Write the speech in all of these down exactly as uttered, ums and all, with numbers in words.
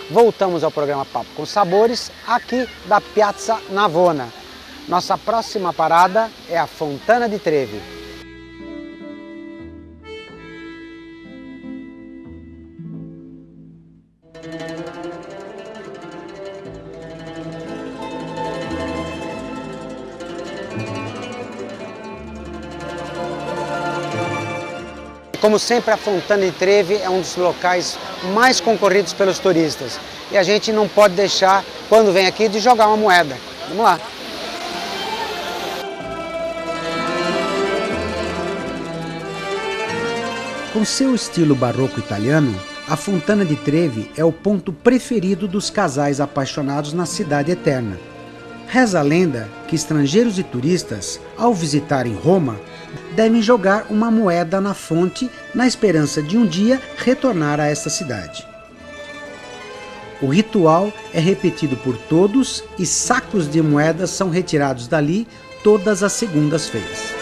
voltamos ao programa Papo com Sabores, aqui da Piazza Navona. Nossa próxima parada é a Fontana di Trevi. Como sempre, a Fontana di Trevi é um dos locais mais concorridos pelos turistas. E a gente não pode deixar, quando vem aqui, de jogar uma moeda. Vamos lá! Com seu estilo barroco italiano, a Fontana di Trevi é o ponto preferido dos casais apaixonados na cidade eterna. Reza a lenda que estrangeiros e turistas, ao visitarem Roma, devem jogar uma moeda na fonte na esperança de um dia retornar a esta cidade. O ritual é repetido por todos e sacos de moedas são retirados dali todas as segundas-feiras.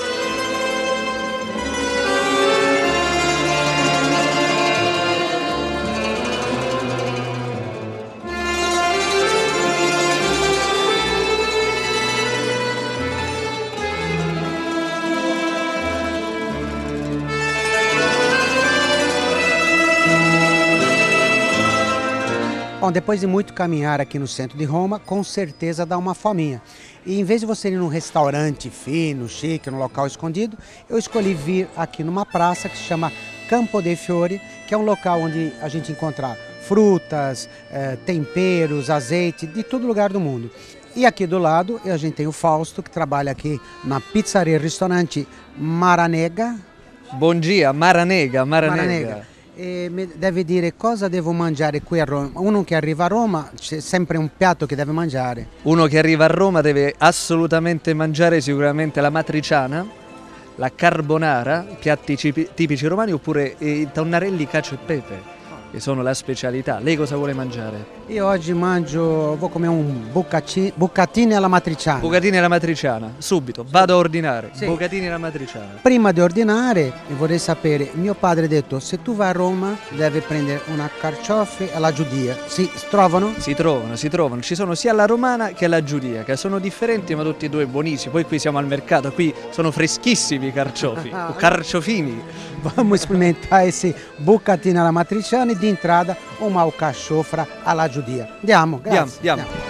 Bom, depois de muito caminhar aqui no centro de Roma, com certeza dá uma fominha. E em vez de você ir num restaurante fino, chique, num local escondido, eu escolhi vir aqui numa praça que se chama Campo dei Fiori, que é um local onde a gente encontra frutas, eh, temperos, azeite, de todo lugar do mundo. E aqui do lado a gente tem o Fausto, que trabalha aqui na pizzaria e restaurante Maranega. Bom dia, Maranega, Maranega. Maranega. E mi deve dire cosa devo mangiare qui a Roma. Uno che arriva a Roma c'è sempre un piatto che deve mangiare. Uno che arriva a Roma deve assolutamente mangiare sicuramente la matriciana, la carbonara, piatti tipici romani, oppure i tonnarelli, cacio e pepe, che sono la specialità. Lei cosa vuole mangiare? Io oggi mangio, vou comer un bucati, bucatini alla matriciana. Bucatini alla matriciana, subito, vado a ordinare. Sì. Bucatini alla matriciana. Prima di ordinare vorrei sapere, mio padre ha detto, se tu vai a Roma devi prendere una carciofi alla giudia. Si trovano? Si trovano, si trovano. Ci sono sia la romana che la giudiaca, sono differenti ma tutti e due buonissimi. Poi qui siamo al mercato, qui sono freschissimi i carciofi, o carciofini. Vamos experimentar esse bucatini alla matriciana e di entrada uma alcachofra alla giudia. Andiamo, grazie. Andiamo, andiamo.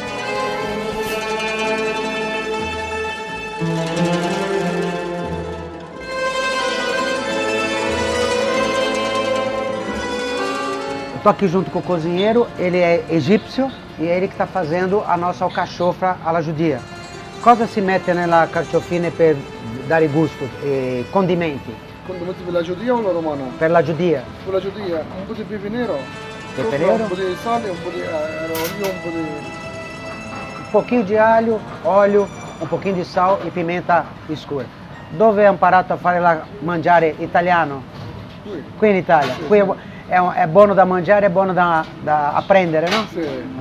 Estou aqui junto com o cozinheiro, ele é egípcio e é ele que está fazendo a nossa alcachofra alla giudia. Cosa si mette nella carciofina per dare gusto e condimenti? Condimenti per la giudia o la romana? Per la giudia. Per la giudia, un po' di pepe nero, Pepe nero? un po' di sale, un po' di eh, olio, un po' di... Um pouquinho de alho, óleo, um pouquinho de sal e pimenta escura. Dove è imparato a fare la mangiare italiano? Qui. Qui in Italia. Sì, Qui sì. è, è, è buono da mangiare, è buono da, da apprendere, no? Sì.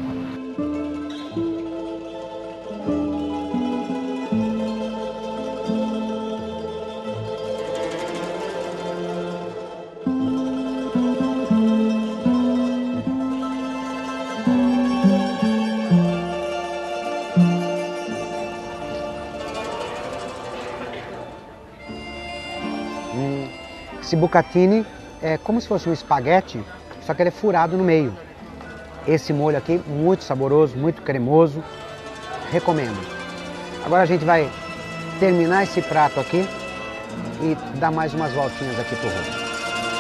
Esse bucatini é como se fosse um espaguete, só que ele é furado no meio. Esse molho aqui, muito saboroso, muito cremoso, recomendo. Agora a gente vai terminar esse prato aqui e dar mais umas voltinhas aqui pro Roma.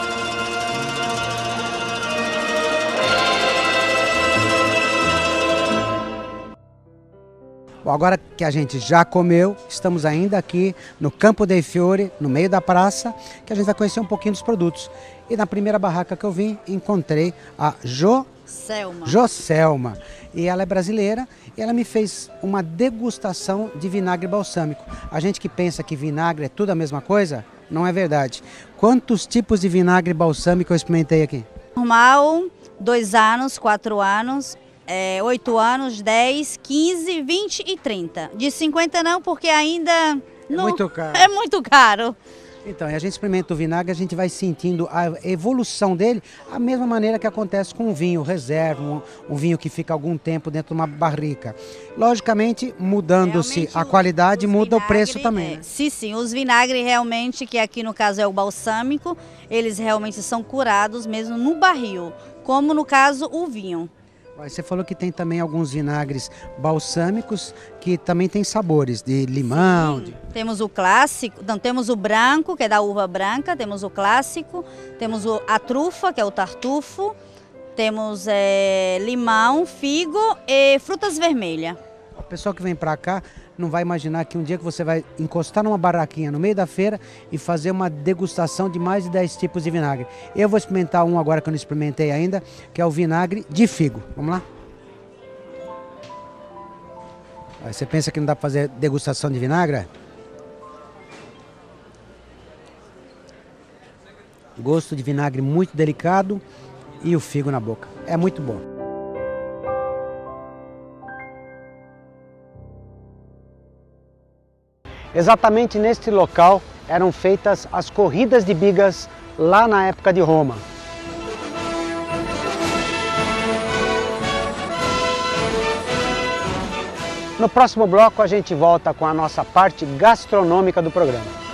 Bom, agora que a gente já comeu, estamos ainda aqui no Campo dei Fiori, no meio da praça, que a gente vai conhecer um pouquinho dos produtos. E na primeira barraca que eu vim, encontrei a Joselma. Joselma. E ela é brasileira e ela me fez uma degustação de vinagre balsâmico. A gente que pensa que vinagre é tudo a mesma coisa, não é verdade. Quantos tipos de vinagre balsâmico eu experimentei aqui? Normal, dois anos, quatro anos. É, oito anos, dez, quinze, vinte e trinta. De cinquenta não, porque ainda... É não, muito caro. É muito caro. Então, e a gente experimenta o vinagre, a gente vai sentindo a evolução dele, a mesma maneira que acontece com um vinho reserva, um, um vinho que fica algum tempo dentro de uma barrica. Logicamente, mudando-se a qualidade, muda o preço também. É, né? sim, sim, os vinagres realmente, que aqui no caso é o balsâmico, eles realmente são curados mesmo no barril, como no caso o vinho. Você falou que tem também alguns vinagres balsâmicos que também tem sabores de limão. De... Temos o clássico, não, temos o branco, que é da uva branca, temos o clássico, temos o, a trufa, que é o tartufo, temos é, limão, figo e frutas vermelhas. O pessoal que vem para cá não vai imaginar que um dia que você vai encostar numa barraquinha no meio da feira e fazer uma degustação de mais de dez tipos de vinagre. Eu vou experimentar um agora que eu não experimentei ainda, que é o vinagre de figo. Vamos lá? Aí você pensa que não dá para fazer degustação de vinagre? Gosto de vinagre muito delicado e o figo na boca. É muito bom. Exatamente neste local eram feitas as corridas de bigas lá na época de Roma. No próximo bloco a gente volta com a nossa parte gastronômica do programa.